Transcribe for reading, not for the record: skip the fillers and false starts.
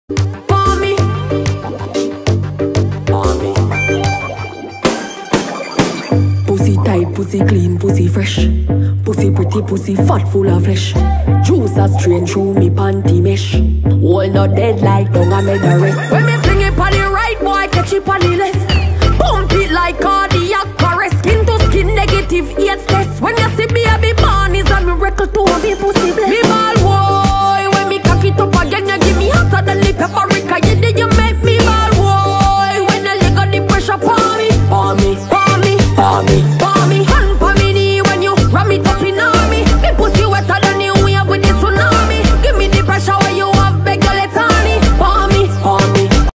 Pon Mi. Pon Mi. Pussy tight, pussy clean, pussy fresh. Pussy pretty, pussy fat, full of flesh. Juice a strain through me panty mesh. All not dead like dung I made the rest. When me fling it on the right, boy catch it on the left. Pump it like cardiac arrest. Skin to skin, negative 8 test. When you see baby born is a miracle to me pussy blessed. Me ball boy, when me cock it up again, you give me hotter than the pepper.